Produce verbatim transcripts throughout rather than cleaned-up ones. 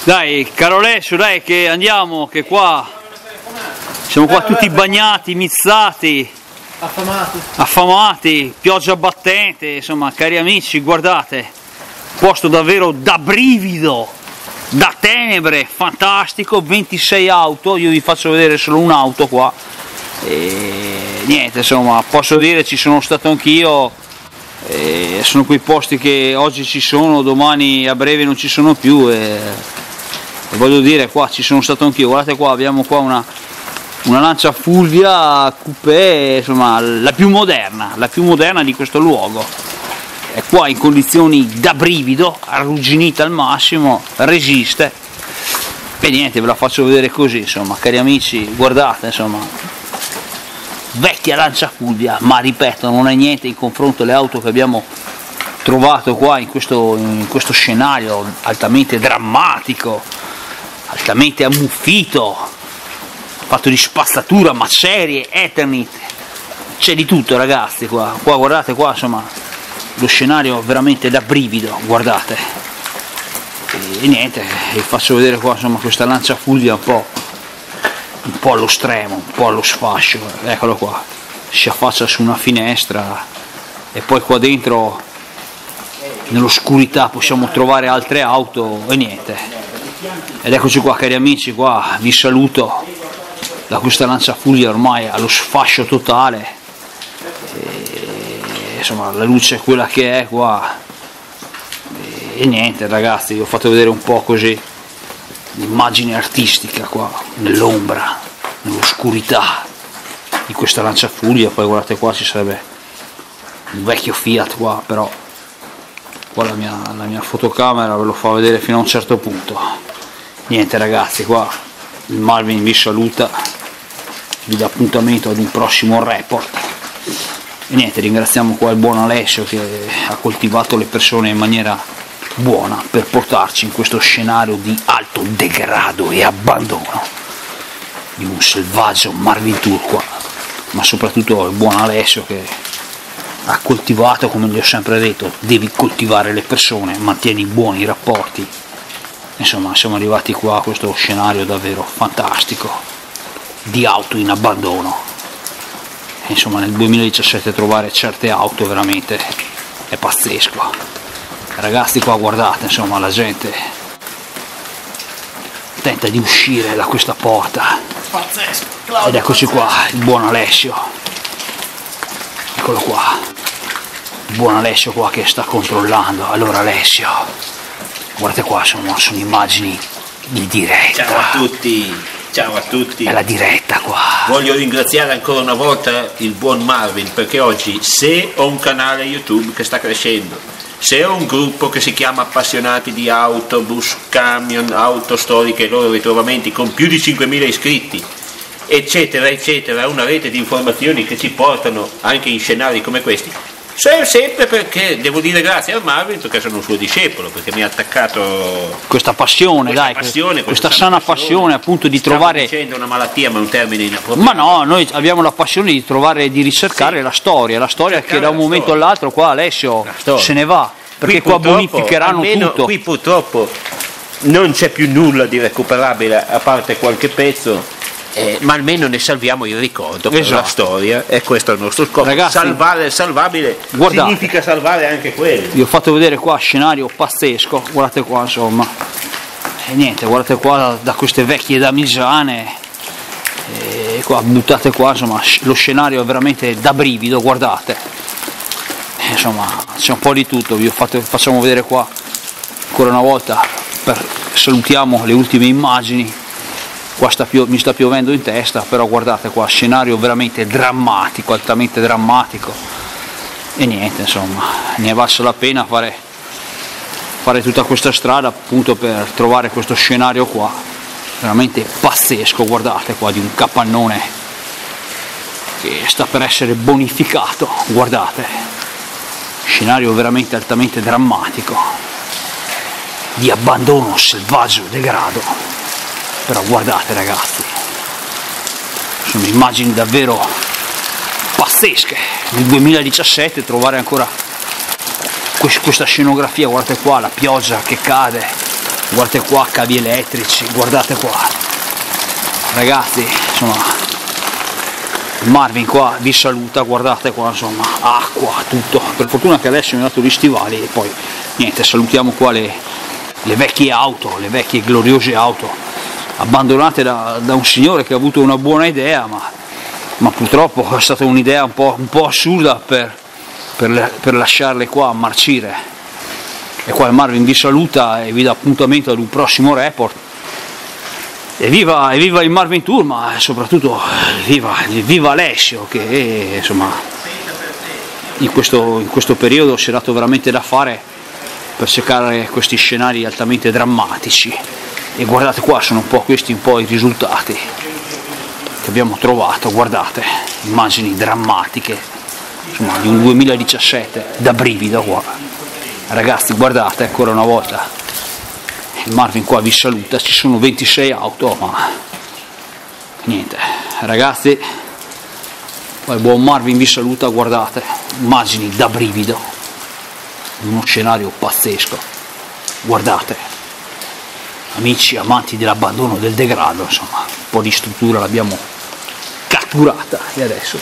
Dai, caro Alessio, dai che andiamo, che qua siamo qua tutti bagnati, mizzati, affamati, affamati, pioggia battente, insomma, cari amici, guardate, posto davvero da brivido, da tenebre, fantastico, ventisei auto, io vi faccio vedere solo un'auto qua, e niente, insomma, posso dire ci sono stato anch'io, sono quei posti che oggi ci sono, domani a breve non ci sono più, e... E voglio dire, qua ci sono stato anch'io, guardate qua, abbiamo qua una, una Lancia Fulvia coupé, insomma la più moderna, la più moderna di questo luogo, è qua in condizioni da brivido, arrugginita al massimo, resiste, e niente, ve la faccio vedere così, insomma, cari amici, guardate, insomma, vecchia Lancia Fulvia, ma ripeto, non è niente in confronto alle auto che abbiamo trovato qua in questo, in questo scenario altamente drammatico, altamente ammuffito, fatto di spazzatura, macerie, Eternit, c'è di tutto ragazzi qua, qua guardate qua, insomma, lo scenario veramente da brivido, guardate, e, e niente, vi faccio vedere qua, insomma, questa Lancia Fulvia un po', un po' allo stremo, un po' allo sfascio, eccolo qua, si affaccia su una finestra, e poi qua dentro, nell'oscurità, possiamo trovare altre auto, e niente. Ed eccoci qua cari amici, qua vi saluto da questa Lancia Fulvia ormai allo sfascio totale, e, insomma la luce è quella che è qua, e, e niente ragazzi, vi ho fatto vedere un po' così l'immagine artistica qua, nell'ombra, nell'oscurità di questa Lancia Fulvia. Poi guardate qua ci sarebbe un vecchio Fiat qua, però qua la mia, la mia fotocamera ve lo fa vedere fino a un certo punto. Niente ragazzi, qua il Marvin vi saluta, vi dà appuntamento ad un prossimo report, e niente, ringraziamo qua il buon Alessio che ha coltivato le persone in maniera buona per portarci in questo scenario di alto degrado e abbandono di un selvaggio Marvin Tour qua, ma soprattutto il buon Alessio che ha coltivato, come gli ho sempre detto, devi coltivare le persone, mantieni buoni rapporti. Insomma, siamo arrivati qua a questo scenario davvero fantastico di auto in abbandono. Insomma, nel duemiladiciassette trovare certe auto veramente è pazzesco. Ragazzi, qua guardate, insomma, la gente tenta di uscire da questa porta. pazzesco, Ed eccoci qua, il buon Alessio. Eccolo qua. Il buon Alessio qua che sta controllando. Allora Alessio, guardate qua, sono, sono immagini di diretta. Ciao a tutti, ciao a tutti. È la diretta qua. Voglio ringraziare ancora una volta il buon Marvin, perché oggi, se ho un canale YouTube che sta crescendo, se ho un gruppo che si chiama Appassionati di Autobus, Camion, Auto Storiche e loro ritrovamenti con più di cinquemila iscritti, eccetera eccetera, una rete di informazioni che ci portano anche in scenari come questi, sempre perché devo dire grazie al Marvin, perché sono un suo discepolo, perché mi ha attaccato questa passione, questa dai, passione, questa sana passione, passione appunto di Stavo trovare. dicendo una malattia, ma è un termine inappropriato. Ma no, noi abbiamo la passione di trovare, di ricercare sì. la storia, la storia Cercare che da un momento storia. all'altro qua Alessio se ne va, perché Qui qua bonificheranno almeno, tutto. Qui purtroppo non c'è più nulla di recuperabile a parte qualche pezzo. Eh, ma almeno ne salviamo il ricordo per esatto. la storia, e questo è il nostro scopo. Ragazzi, salvare il salvabile, guardate, significa salvare anche quello. Vi ho fatto vedere qua scenario pazzesco, guardate qua insomma, e niente, guardate qua da queste vecchie damigiane, e qua buttate qua, insomma lo scenario è veramente da brivido, guardate, e, insomma c'è un po' di tutto. Vi ho fatto, facciamo vedere qua ancora una volta, per, salutiamo le ultime immagini. Qua sta pio- mi sta piovendo in testa, però guardate qua, scenario veramente drammatico, altamente drammatico, e niente, insomma, ne è valsa la pena fare, fare tutta questa strada appunto per trovare questo scenario qua, veramente pazzesco. Guardate qua, di un capannone che sta per essere bonificato, guardate, scenario veramente altamente drammatico, di abbandono selvaggio e degrado. Però guardate ragazzi, sono immagini davvero pazzesche. Nel duemiladiciassette trovare ancora questa scenografia, guardate qua, la pioggia che cade, guardate qua, cavi elettrici, guardate qua, ragazzi, insomma, Marvin qua vi saluta, guardate qua, insomma, acqua, tutto. Per fortuna che adesso mi ha dato gli stivali e poi niente, salutiamo qua le, le vecchie auto, le vecchie gloriose auto abbandonate da, da un signore che ha avuto una buona idea, ma, ma purtroppo è stata un'idea un po', un po' assurda per, per, per lasciarle qua a marcire. E qua il Marvin vi saluta e vi dà appuntamento ad un prossimo report. Evviva, evviva il Marvin Tour, ma soprattutto viva, viva Alessio, che insomma in questo, in questo periodo si è dato veramente da fare per cercare questi scenari altamente drammatici. E guardate qua, sono un po' questi un po' i risultati che abbiamo trovato, guardate, immagini drammatiche, insomma, di un duemiladiciassette da brivido qua. Ragazzi, guardate ancora una volta. Il Marvin qua vi saluta, ci sono ventisei auto, ma niente, ragazzi, il buon Marvin vi saluta, guardate, immagini da brivido, uno scenario pazzesco, guardate, amici amanti dell'abbandono, del degrado, insomma, un po' di struttura l'abbiamo catturata e adesso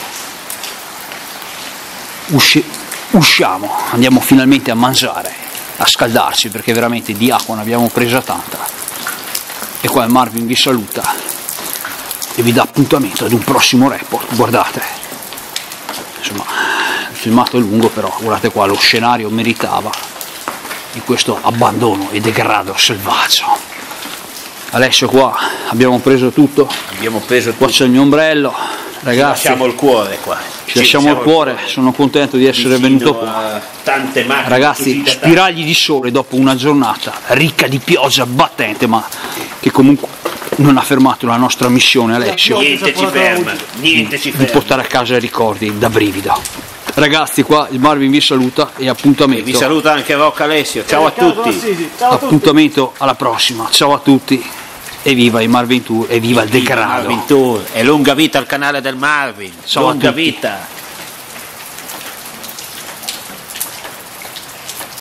usci- usciamo, andiamo finalmente a mangiare, a scaldarci, perché veramente di acqua ne abbiamo presa tanta. E qua il Marvin vi saluta e vi dà appuntamento ad un prossimo report. Guardate, insomma, il filmato è lungo, però guardate qua, lo scenario meritava di questo abbandono e degrado selvaggio. Adesso qua abbiamo preso tutto, abbiamo preso qua tutto. c'è il mio ombrello, ragazzi, ci lasciamo il cuore qua, ci lasciamo il cuore, sono contento di essere venuto qua. Tante macchine, ragazzi, spiragli di sole dopo una giornata ricca di pioggia battente, ma che comunque non ha fermato la nostra missione, Alessio, niente ci ferma, niente ci ferma di portare a casa i ricordi da brivido. Ragazzi, qua il Marvin vi saluta e appuntamento, vi saluta anche Rocca Alessio, ciao a tutti, appuntamento alla prossima, ciao a tutti e viva il Marvin Tour e viva il degrado, Marvin Tour, e lunga vita al canale del Marvin, ciao lunga a tutti. vita.